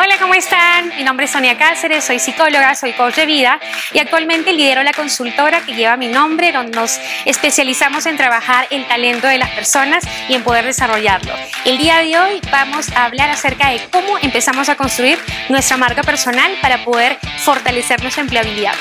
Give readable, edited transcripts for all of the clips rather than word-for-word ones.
Hola, ¿cómo están? Mi nombre es Sonia Cáceres, soy psicóloga, soy coach de vida y actualmente lidero la consultora que lleva mi nombre, donde nos especializamos en trabajar el talento de las personas y en poder desarrollarlo. El día de hoy vamos a hablar acerca de cómo empezamos a construir nuestra marca personal para poder fortalecer nuestra empleabilidad.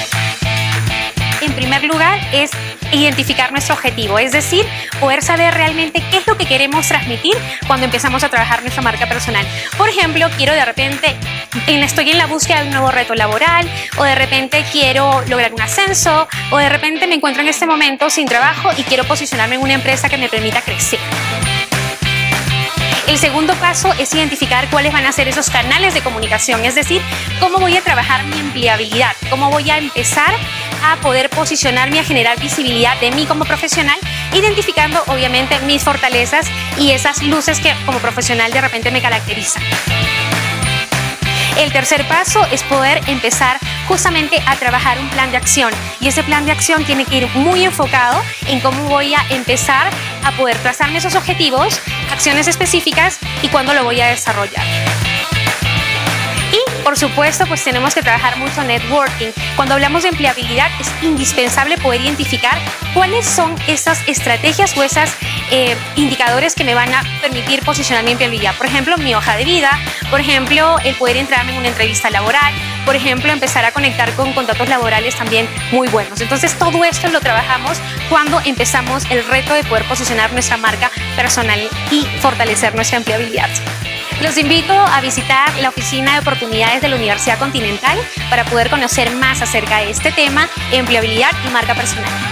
En primer lugar es identificar nuestro objetivo, es decir, poder saber realmente qué es lo que queremos transmitir cuando empezamos a trabajar nuestra marca personal. Por ejemplo, estoy en la búsqueda de un nuevo reto laboral, o de repente quiero lograr un ascenso, o de repente me encuentro en este momento sin trabajo y quiero posicionarme en una empresa que me permita crecer. El segundo paso es identificar cuáles van a ser esos canales de comunicación, es decir, cómo voy a trabajar mi empleabilidad, cómo voy a empezar a poder posicionarme, a generar visibilidad de mí como profesional, identificando obviamente mis fortalezas y esas luces que como profesional de repente me caracterizan. El tercer paso es poder empezar justamente a trabajar un plan de acción, y ese plan de acción tiene que ir muy enfocado en cómo voy a empezar a poder trazarme esos objetivos, acciones específicas y cuándo lo voy a desarrollar. Y por supuesto, pues tenemos que trabajar mucho networking. Cuando hablamos de empleabilidad es indispensable poder identificar cuáles son esas estrategias o esos indicadores que me van a permitir posicionar mi empleabilidad. Por ejemplo, mi hoja de vida, por ejemplo, el poder entrarme en una entrevista laboral, por ejemplo, empezar a conectar con contratos laborales también muy buenos. Entonces, todo esto lo trabajamos cuando empezamos el reto de poder posicionar nuestra marca personal y fortalecer nuestra empleabilidad. Los invito a visitar la oficina de oportunidades de la Universidad Continental para poder conocer más acerca de este tema, empleabilidad y marca personal.